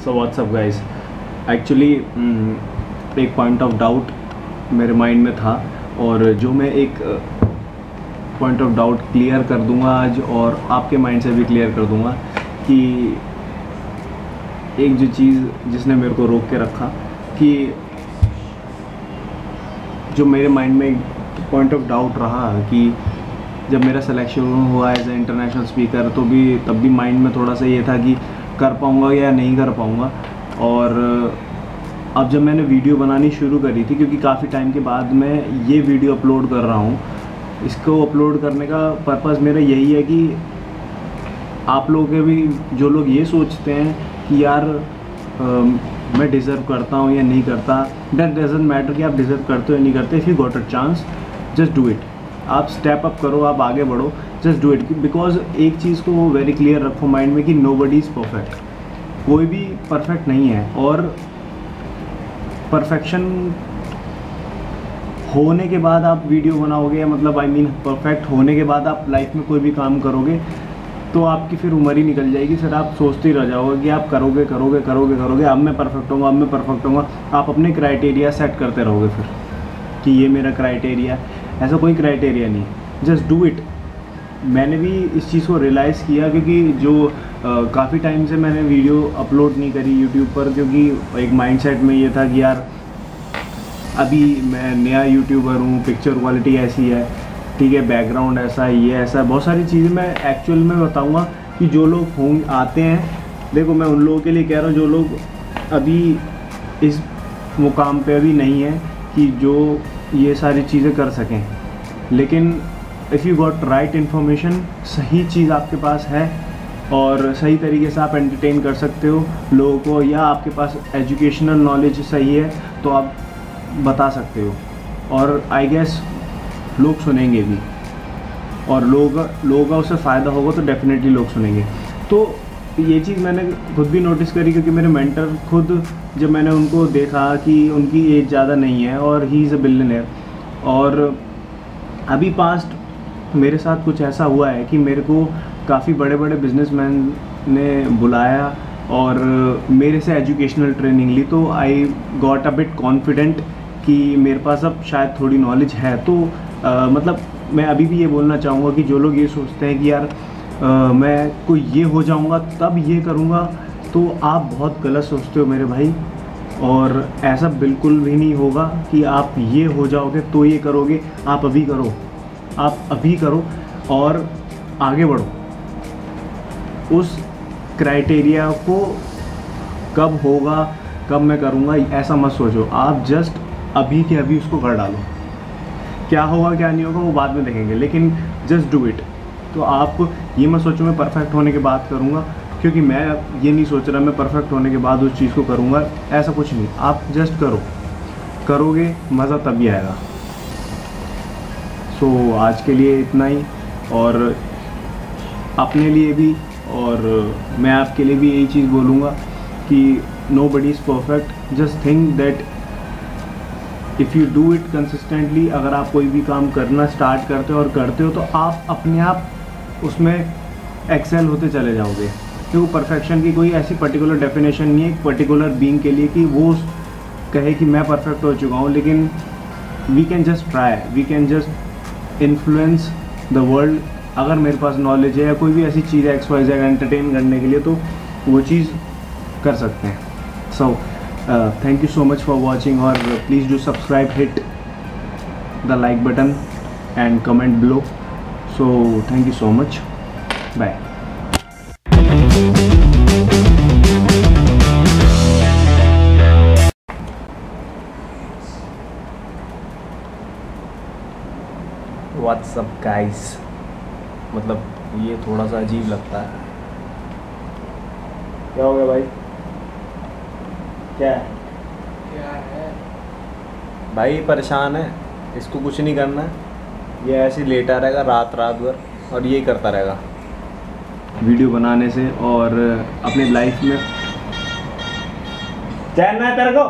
सो what's up guys, actually एक point of doubt मेरे mind में था और जो मैं एक पॉइंट ऑफ डाउट क्लियर कर दूंगा आज और आपके माइंड से भी क्लियर कर दूंगा कि एक जो चीज़ जिसने मेरे को रोक के रखा कि जो मेरे माइंड में एक पॉइंट ऑफ डाउट रहा कि जब मेरा सिलेक्शन हुआ एज ए इंटरनेशनल स्पीकर तो भी तब भी माइंड में थोड़ा सा ये था कि कर पाऊँगा या नहीं कर पाऊँगा। और अब जब मैंने वीडियो बनानी शुरू करी थी, क्योंकि काफ़ी टाइम के बाद मैं ये वीडियो अपलोड कर रहा हूँ, इसको अपलोड करने का पर्पज़ मेरा यही है कि आप लोगों के भी जो लोग ये सोचते हैं कि यार मैं डिज़र्व करता हूँ या नहीं करता, दैट डजंट मैटर कि आप डिज़र्व करते हो या नहीं करते। If you got a chance just do it. आप स्टेप अप करो, आप आगे बढ़ो, जस्ट डू इट। बिकॉज एक चीज़ को वेरी क्लियर रखो माइंड में कि नोबडी इज़ परफेक्ट, कोई भी परफेक्ट नहीं है। और परफेक्शन होने के बाद आप वीडियो बनाओगे, मतलब आई मीन परफेक्ट होने के बाद आप लाइफ में कोई भी काम करोगे तो आपकी फिर उम्र ही निकल जाएगी। फिर आप सोचते ही रह जाओगे कि आप करोगे करोगे करोगे करोगे, अब मैं परफेक्ट होऊंगा, अब मैं परफेक्ट होऊंगा। आप अपने क्राइटेरिया सेट करते रहोगे फिर कि ये मेरा क्राइटेरिया। ऐसा कोई क्राइटेरिया नहीं, जस्ट डू इट। मैंने भी इस चीज़ को रियलाइज़ किया क्योंकि जो काफ़ी टाइम से मैंने वीडियो अपलोड नहीं करी यूट्यूब पर, क्योंकि एक माइंडसेट में ये था कि यार अभी मैं नया यूट्यूबर हूँ, पिक्चर क्वालिटी ऐसी है, ठीक है, बैकग्राउंड ऐसा है, ये ऐसा है, बहुत सारी चीज़ें मैं एक्चुअल में बताऊँगा कि जो लोग होंगे आते हैं। देखो मैं उन लोगों के लिए कह रहा हूँ जो लोग अभी इस मुकाम पे अभी नहीं है कि जो ये सारी चीज़ें कर सकें, लेकिन if you got right information, सही चीज़ आपके पास है और सही तरीके से आप एंटरटेन कर सकते हो लोगों को, या आपके पास एजुकेशनल नॉलेज सही है तो आप बता सकते हो, और आई गेस लोग सुनेंगे भी, और लोगों का उससे फ़ायदा होगा तो डेफिनेटली लोग सुनेंगे। तो ये चीज़ मैंने खुद भी नोटिस करी, क्योंकि मेरे मेंटर खुद, जब मैंने उनको देखा कि उनकी एज ज़्यादा नहीं है और ही इज़ अ बिलियनेयर, और अभी पास्ट मेरे साथ कुछ ऐसा हुआ है कि मेरे को काफ़ी बड़े बड़े बिजनेसमैन ने बुलाया और मेरे से एजुकेशनल ट्रेनिंग ली, तो I got a bit confident कि मेरे पास अब शायद थोड़ी नॉलेज है। तो मतलब मैं अभी भी ये बोलना चाहूँगा कि जो लोग ये सोचते हैं कि यार मैं कोई ये हो जाऊँगा तब ये करूँगा, तो आप बहुत गलत सोचते हो मेरे भाई। और ऐसा बिल्कुल भी नहीं होगा कि आप ये हो जाओगे तो ये करोगे। आप अभी करो, आप अभी करो और आगे बढ़ो। उस क्राइटेरिया को कब होगा, कब मैं करूँगा, ऐसा मत सोचो। आप जस्ट अभी के अभी उसको कर डालो। क्या होगा क्या नहीं होगा वो बाद में देखेंगे, लेकिन जस्ट डू इट। तो आप ये मत सोचो मैं परफेक्ट होने के बाद करूँगा, क्योंकि मैं ये नहीं सोच रहा मैं परफेक्ट होने के बाद उस चीज़ को करूँगा, ऐसा कुछ नहीं। आप जस्ट करो, करोगे मज़ा तभी आएगा। सो आज के लिए इतना ही, और अपने लिए भी, और मैं आपके लिए भी यही चीज़ बोलूँगा कि nobody is perfect. Just think that if you do it consistently, अगर आप कोई भी काम करना स्टार्ट करते हो और करते हो तो आप अपने आप उसमें एक्सेल होते चले जाओगे। क्योंकि परफेक्शन की कोई ऐसी पर्टिकुलर डेफिनेशन नहीं है एक पर्टिकुलर बीइंग के लिए कि वो कहे कि मैं परफेक्ट हो चुका हूँ, लेकिन we can just try, we can just influence the world. अगर मेरे पास नॉलेज है या कोई भी ऐसी चीज़ है XYZ एंटरटेन करने के लिए, तो वो चीज़ कर सकते हैं। So thank you so much for watching, और please do subscribe, hit the like button and comment below. So thank you so much, bye. What's up guys, मतलब ये थोड़ा सा अजीब लगता है। क्या हो गया भाई? क्या है भाई? परेशान है, इसको कुछ नहीं करना है, ये ऐसे लेटा रहेगा रात भर और यही करता रहेगा वीडियो बनाने से, और अपनी लाइफ में चैन है तेरे को।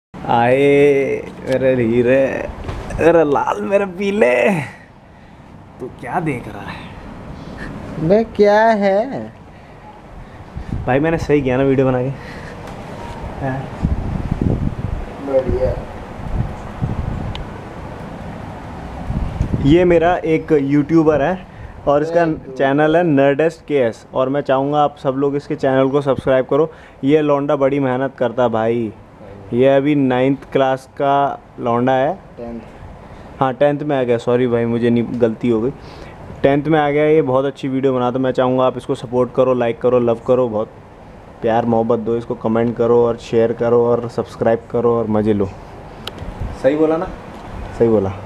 आए मेरे हीरे, मेरे लाल, मेरे पीले। तो क्या देख रहा है बे क्या है भाई? मैंने सही किया ना वीडियो बना के? बढ़िया। ये मेरा एक यूट्यूबर है और इसका चैनल है नर्डेस्ट केएस, और मैं चाहूँगा आप सब लोग इसके चैनल को सब्सक्राइब करो। ये लौंडा बड़ी मेहनत करता भाई। ये अभी 9th क्लास का लौंडा है। 10th। हाँ 10th में आ गया, सॉरी भाई मुझे नहीं, गलती हो गई, 10th में आ गया। ये बहुत अच्छी वीडियो बनाता, मैं चाहूँगा आप इसको सपोर्ट करो, लाइक करो, लव करो, बहुत प्यार मोहब्बत दो इसको, कमेंट करो और शेयर करो और सब्सक्राइब करो और मज़े लो। सही बोला ना? सही बोला।